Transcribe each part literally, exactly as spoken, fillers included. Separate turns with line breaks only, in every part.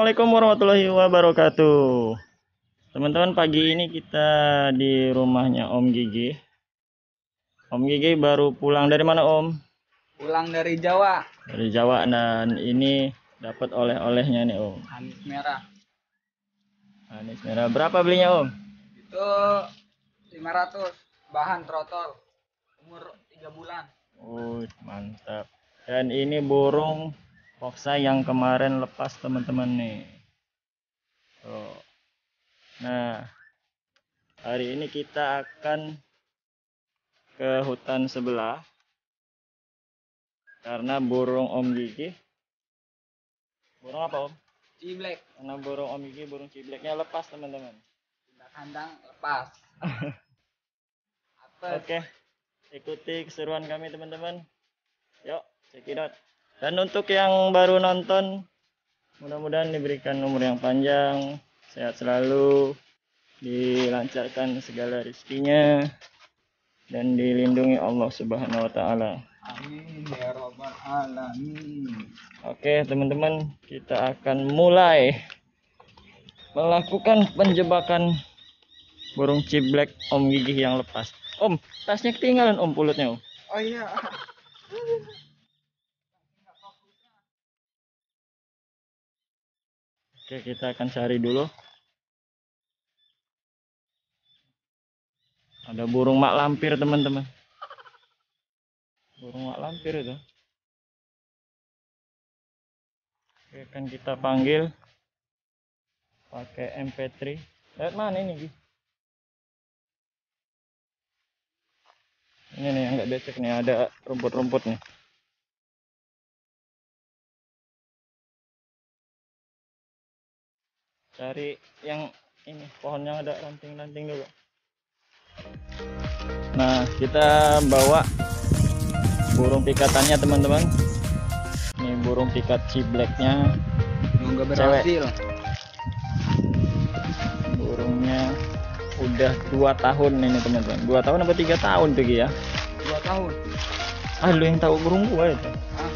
Assalamualaikum warahmatullahi wabarakatuh. Teman-teman, pagi ini kita di rumahnya Om Gigi. Om Gigi baru pulang dari mana, Om?
Pulang dari Jawa.
Dari Jawa, dan ini dapat oleh-olehnya nih, Om.
Anis merah.
Anis merah. Berapa belinya, Om?
Itu lima ratus. Bahan trotol. Umur tiga bulan.
Oh, mantap. Dan ini burung Foksa yang kemarin lepas, teman-teman nih. Tuh. Nah, hari ini kita akan ke hutan sebelah karena burung Om Gigi. Burung apa, Om?
Ciblek.
Karena burung Om Gigi, burung cibleknya lepas, teman-teman.
Pindah kandang lepas.
Oke, ikuti keseruan kami, teman-teman. Yuk, check it out. Dan untuk yang baru nonton, mudah-mudahan diberikan umur yang panjang, sehat selalu, dilancarkan segala rezekinya, dan dilindungi Allah Subhanahu wa Ta'ala.
Amin ya rabbal alamin.
Oke, teman-teman, kita akan mulai melakukan penjebakan burung ciblek Om Gigi yang lepas. Om, tasnya ketinggalan, Om, pulutnya, Om.
Oh iya.
Oke, kita akan cari dulu. Ada burung mak lampir, teman-teman. Burung mak lampir itu. Oke, akan kita panggil pakai M P tiga. Lihat mana ini, Gi? Ini nih yang nggak becek nih, ada rumput-rumput nih. Cari yang ini, pohon yang ada ranting-ranting dulu. Nah, kita bawa burung pikatannya, teman-teman. Ini burung pikat cibleknya.
Semoga berhasil.
Burungnya udah dua tahun ini, teman-teman. Dua tahun apa tiga tahun tuh, Gi, ya?
Dua tahun.
Ah, lu yang tahu burung gua itu.
Ah.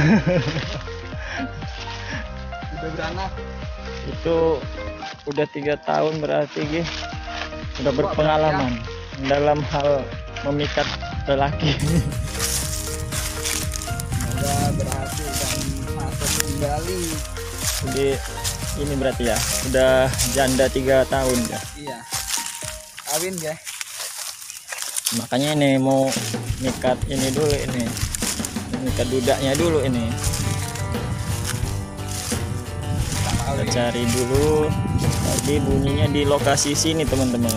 Udah beranak.
Itu udah tiga tahun berarti, Gi. Udah berpengalaman dalam hal memikat lelaki.
Semoga berhasil dan masuk kembali.
Jadi ini berarti ya udah janda tiga tahun ya.
Iya. Kawin ya.
Makanya ini mau mikat ini dulu, ini mikat dudaknya dulu ini. Kita cari dulu. Tadi bunyinya di lokasi sini, teman-teman.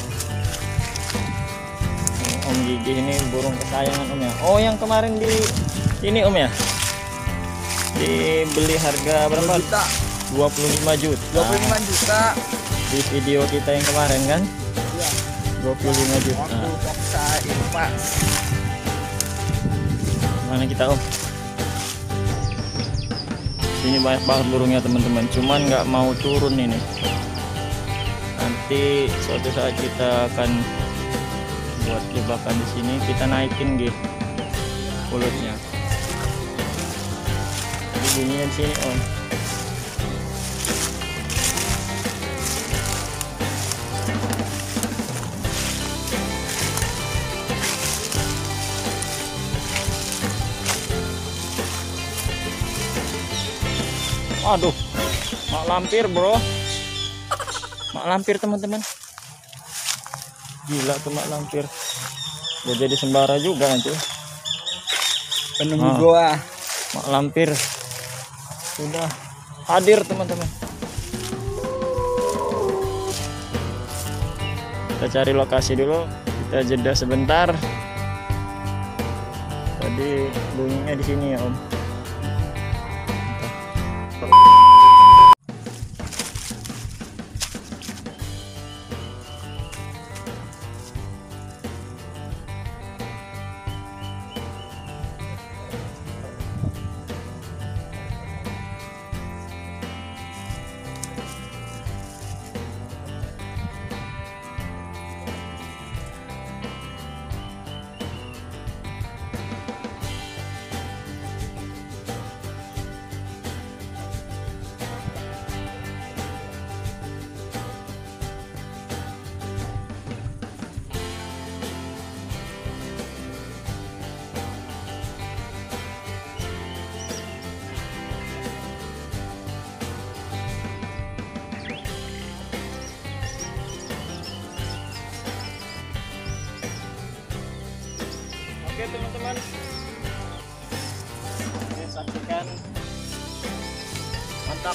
Om Gigi ini burung kesayangan Om ya. Oh, yang kemarin di ini, Om ya. Dibeli harga berapa? dua puluh lima juta.
dua puluh lima juta.
Di video kita yang kemarin kan?
Iya.
dua puluh lima juta.
Waktu Foksa impas.
Mana kita, Om? Ini banyak banget burungnya, teman-teman. Cuman nggak mau turun ini. Nanti suatu saat kita akan buat jebakan di sini. Kita naikin gitu mulutnya. Jadi bunyinya di sini, Om. Aduh, mak lampir, bro. Mak lampir, teman-teman. Gila tuh mak lampir. Udah jadi sembara juga nanti.
Penunggu
Ah.
goa.
Mak lampir sudah hadir, teman-teman. Kita cari lokasi dulu. Kita jeda sebentar. Tadi bunyinya di sini ya, Om. teman-teman. Oke, saksikan. Mantap.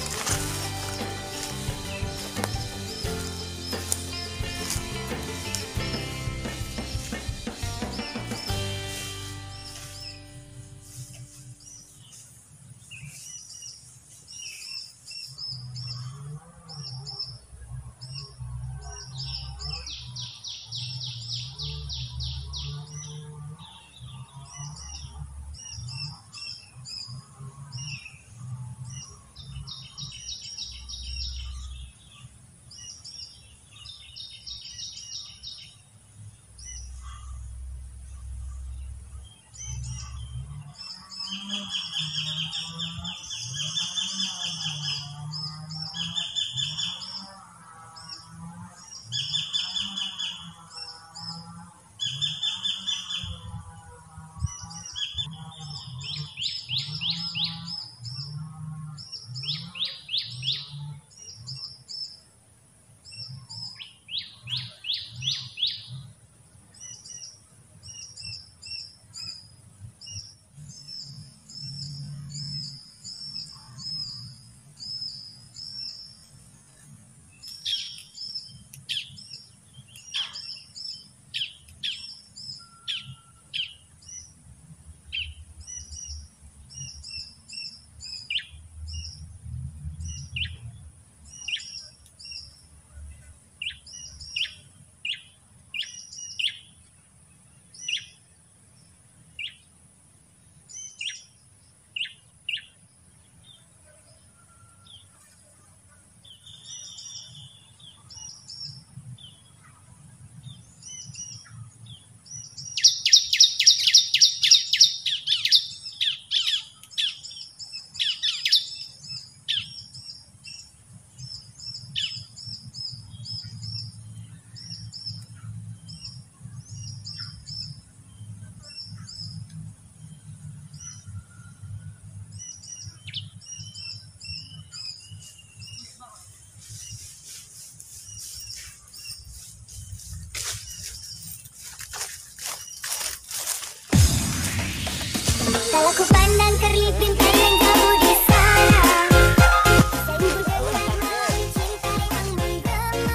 Kalau ku pandang kerlipin kalian kamu di sana, saya bergetar cinta yang menggema.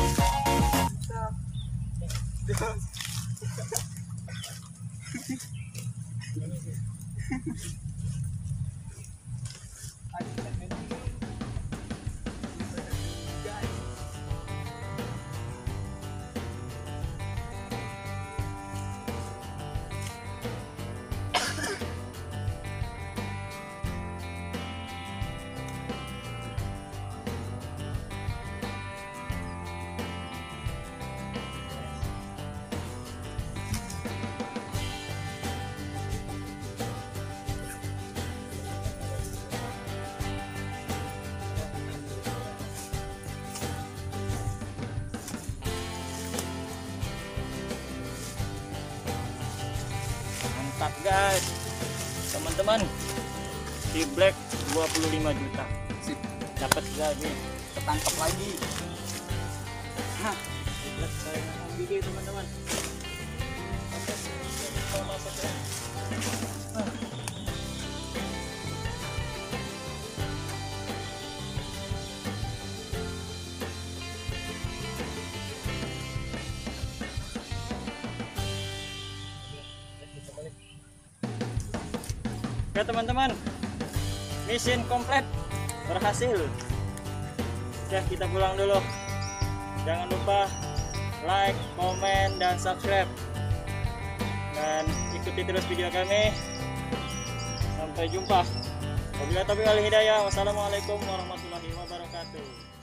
Mantap guys, teman-teman. Si Black dua puluh lima juta.
Sip.
Dapat lagi.
Ketangkap lagi.
Hah, si Black saya gigi teman-teman. Kita masuk ya. Ah. Oke teman-teman, mission komplit, berhasil. Ya, kita pulang dulu. Jangan lupa like, komen, dan subscribe, dan ikuti terus video kami. Sampai jumpa. Wabillahi taufiq wal hidayah. Wassalamualaikum warahmatullahi wabarakatuh.